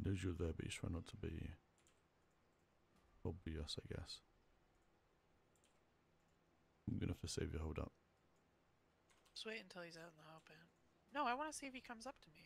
knows you're there, but he's trying not to be obvious, I guess. I'm gonna have to save you. Hold up. Just wait until he's out in the open. No, I want to see if he comes up to me.